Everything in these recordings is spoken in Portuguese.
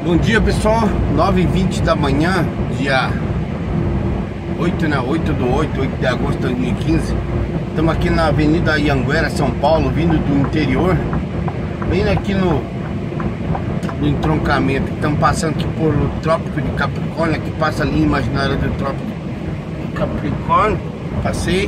Bom dia, pessoal, 9h20 da manhã, dia 8 de agosto de 2015. Estamos aqui na Avenida Anhanguera, São Paulo, vindo do interior, bem aqui no entroncamento. Estamos passando aqui por o Trópico de Capricórnio, que passa ali imaginária do Trópico de Capricórnio. Passei.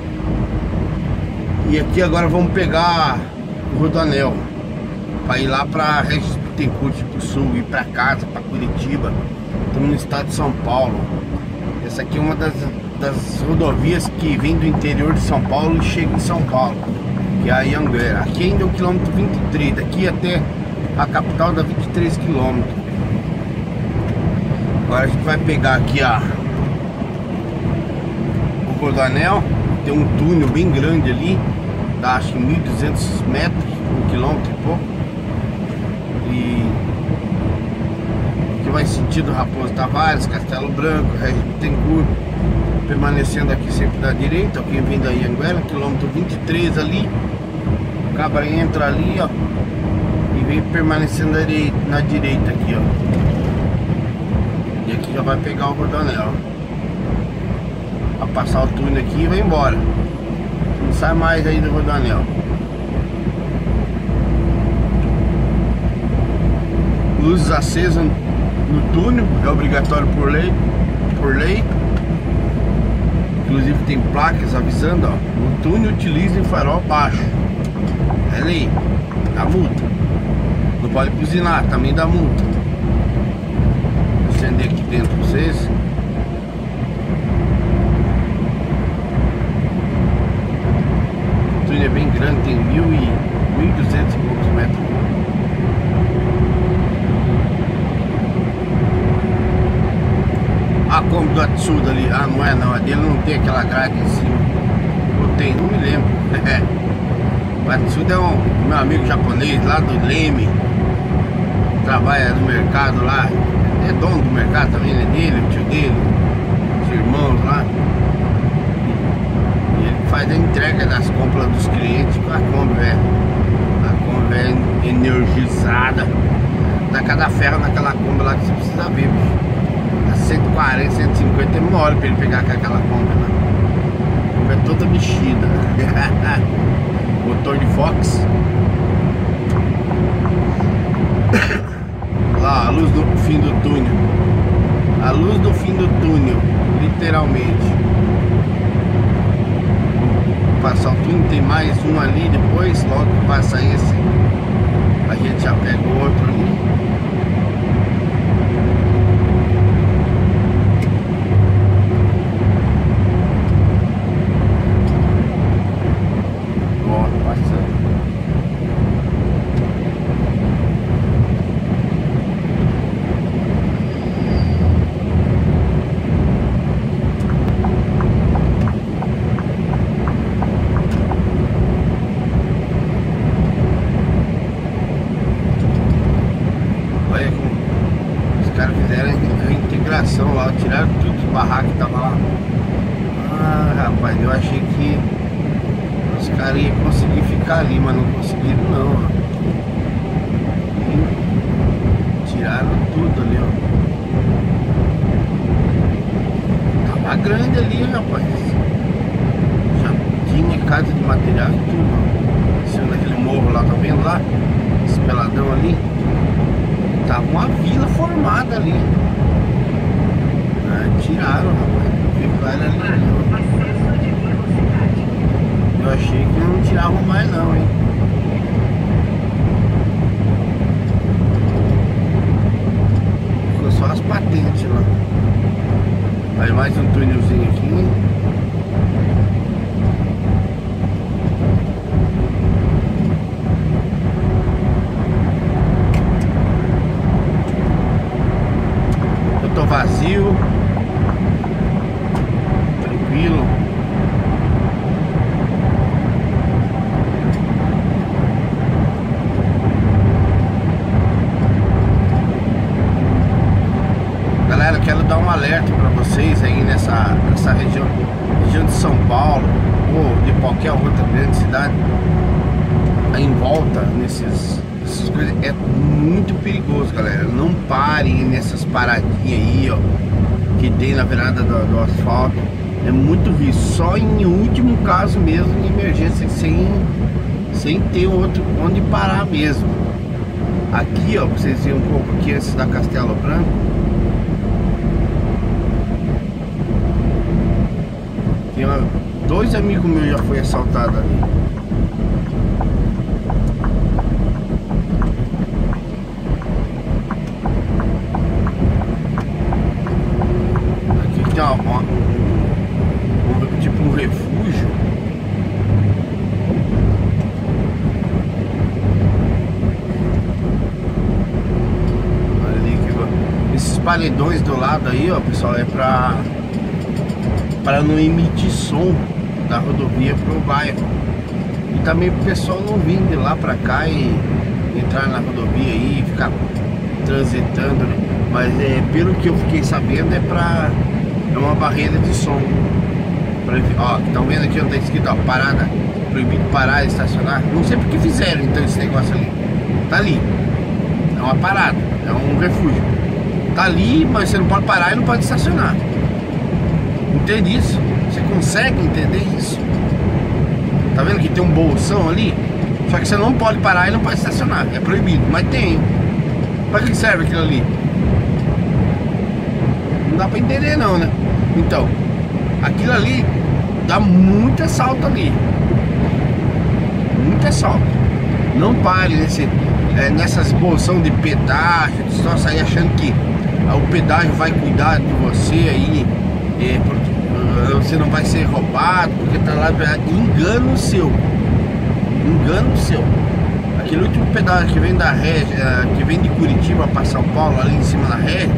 E aqui agora vamos pegar o Rodoanel para ir lá para Regis Bittencourt pro sul, ir para casa, para Curitiba. Estamos no estado de São Paulo. Essa aqui é uma das rodovias que vem do interior de São Paulo e chega em São Paulo, que é a Anhanguera. Aqui ainda é o quilômetro 23, daqui até a capital dá 23 quilômetros. Agora a gente vai pegar aqui o Rodoanel. Tem um túnel bem grande ali, dá acho que 1.200 metros, 1 quilômetro e pouco. E que vai sentido Raposo Tavares, Castelo Branco, Regis Bittencourt, permanecendo aqui sempre da direita. Quem vem da Anhanguera, quilômetro 23 ali, o cabra entra ali, ó, e vem permanecendo na direita aqui, ó. E aqui já vai pegar o Rodoanel, a passar o túnel aqui e vai embora. Não sai mais aí do Rodoanel. Luzes acesas no túnel, é obrigatório por lei. Inclusive tem placas avisando, ó, no túnel utilize farol baixo. É lei, dá multa. Não pode buzinar, também dá multa. Vou acender aqui dentro pra vocês. O túnel é bem grande, tem 1.200 e poucos metros. A Kombi do Atsuda ali, não é não, a dele não tem aquela grade em cima. Ou tem, não me lembro. O Atsuda é meu amigo japonês lá do Leme, trabalha no mercado lá, é dono do mercado também, é dele, o tio dele, os irmãos lá. E ele faz a entrega das compras dos clientes com a Kombi, velho. A Kombi é energizada. Dá cada ferro naquela Kombi lá que você precisa ver, bicho. 140, 150 é uma hora pra ele pegar com aquela Kombi lá. A Kombi é toda mexida. Motor de Fox. Lá, a luz do fim do túnel. A luz do fim do túnel, literalmente. Vou passar o túnel, tem mais um ali depois. Logo que passa esse, a gente já pega o outro ali. Lá, tiraram tudo de barraco que tava lá. Rapaz, eu achei que os caras iam conseguir ficar ali, mas não conseguiram não, ó. Tiraram tudo ali, ó. Tava grande ali, rapaz. Já tinha casa de material e tudo, ó. Descendo naquele morro lá, tá vendo lá? Esse peladão ali. Tava uma vila formada ali. Tiraram, rapaz. Ficaram ali. Eu achei que não tiravam mais não, hein. Ficou só as patentes lá. Aí mais um túnelzinho aqui. Eu tô vazio. Tranquilo. Galera, quero dar um alerta para vocês aí nessa região de São Paulo ou de qualquer outra grande cidade em volta, nesses essas coisas é muito perigoso, galera. Não parem nessas paradinhas aí, ó, que tem na virada do asfalto. É muito risco. Só em último caso mesmo, em emergência, sem ter outro onde parar mesmo. Aqui, ó, pra vocês verem um pouco aqui antes da Castelo Branco. Tem dois amigos meus já foi assaltado ali. Aqui tem tipo um refúgio. Ali, esses paredões do lado aí, ó, pessoal, é para não emitir som da rodovia pro bairro. E também pro pessoal não vir de lá pra cá e entrar na rodovia aí e ficar transitando, né? Mas pelo que eu fiquei sabendo é uma barreira de som. Ó, estão vendo aqui onde tá escrito, ó, parada, proibido parar e estacionar. Não sei porque fizeram então esse negócio ali. Tá ali, é uma parada, é um refúgio. Tá ali, mas você não pode parar e não pode estacionar. Entende isso? Você consegue entender isso? Tá vendo que tem um bolsão ali? Só que você não pode parar e não pode estacionar. É proibido, mas tem. Pra que serve aquilo ali? Não dá pra entender não, né? Então, aquilo ali dá muito assalto ali. Muito assalto. Não pare nessas bolsão de pedágio. Só sair achando que o pedágio vai cuidar de você aí. Porque você não vai ser roubado, porque tá lá. Engano seu. Engano seu. Aquele último pedágio que vem da Régia, que vem de Curitiba para São Paulo, ali em cima da Régia,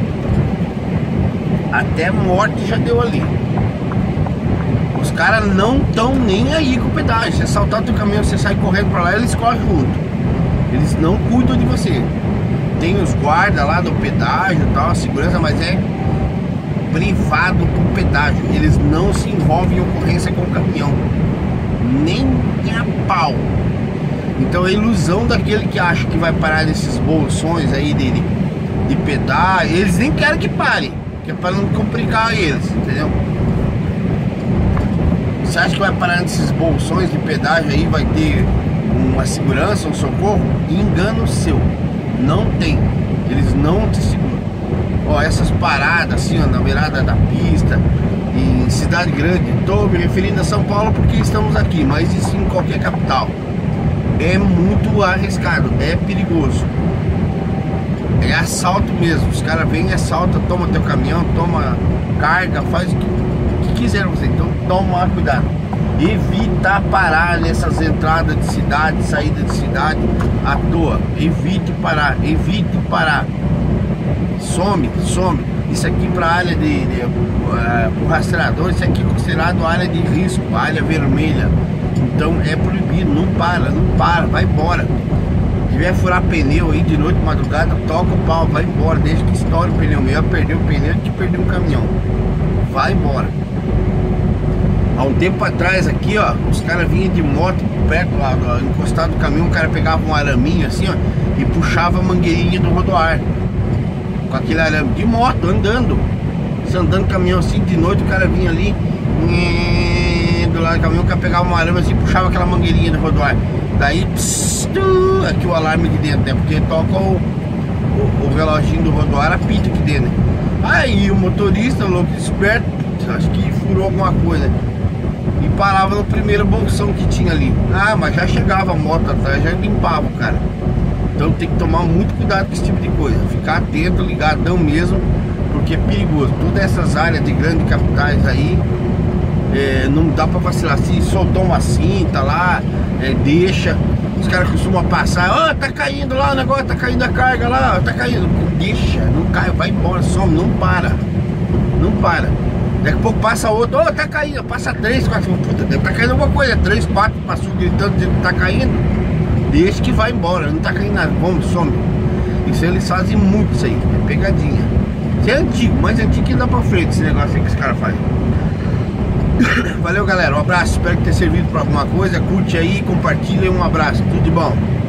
até morte já deu ali. Os caras não estão nem aí com o pedágio. Você saltar teu caminhão, você sai correndo para lá, eles correm junto. Eles não cuidam de você. Tem os guardas lá do pedágio e tal, a segurança, mas é privado por pedágio. Eles não se envolvem em ocorrência com o caminhão, nem a pau. Então a ilusão daquele que acha que vai parar nesses bolsões aí de pedágio, eles nem querem que pare, que é para não complicar eles, entendeu? Você acha que vai parar nesses bolsões de pedágio aí, vai ter uma segurança, um socorro? Engano seu, não tem. Eles não te seguram. Ó, essas paradas assim, ó, na beirada da pista, em cidade grande, estou me referindo a São Paulo porque estamos aqui, mas isso em qualquer capital. É muito arriscado, é perigoso. É assalto mesmo. Os caras vêm, assaltam, toma teu caminhão, toma carga, faz o que quiser você. Então toma cuidado. Evita parar nessas entradas de cidade, saída de cidade à toa. Evite parar, evite parar. Some. Isso aqui para a área pro rastreador, isso aqui é considerado área de risco, área vermelha. Então é proibido, não para, vai embora. Se tiver furar pneu aí de noite, madrugada, toca o pau, vai embora. Deixa que estoure o pneu meu, perdeu o pneu, que perdeu um caminhão. Vai embora. Há um tempo atrás aqui, ó, os caras vinham de moto perto lá, encostado no caminhão, o cara pegava um araminho assim, ó, e puxava a mangueirinha do rodoar. Com aquele arame de moto, andando. Você andando caminhão assim, de noite o cara vinha ali, do lado do caminhão, o cara pegava um arame assim, puxava aquela mangueirinha do rodoar. Daí, aqui o alarme de dentro, né? Porque toca o reloginho do rodoar, apita aqui dentro, né? Aí o motorista, louco, esperto, acho que furou alguma coisa e parava no primeiro bolsão que tinha ali. Ah, mas já chegava a moto atrás, já limpava o cara. Então tem que tomar muito cuidado com esse tipo de coisa. Ficar atento, ligadão mesmo, porque é perigoso. Todas essas áreas de grandes capitais aí, não dá pra vacilar. Se soltou uma cinta lá, deixa. Os caras costumam passar, ó, tá caindo lá o negócio, tá caindo a carga lá, tá caindo. Deixa, não cai, vai embora, some, não para. Não para. Daqui a pouco passa outro, ó, tá caindo, passa 3, 4, puta, deve tá caindo alguma coisa, 3, 4, passou gritando dizendo que tá caindo. Deixa que vai embora, não tá caindo nada, vamos, some. Isso eles fazem muito, isso aí, é pegadinha. Isso é antigo, mais antigo que dá pra frente esse negócio aí que os caras fazem. Valeu, galera, um abraço, espero que tenha servido pra alguma coisa. Curte aí, compartilha, um abraço, tudo de bom.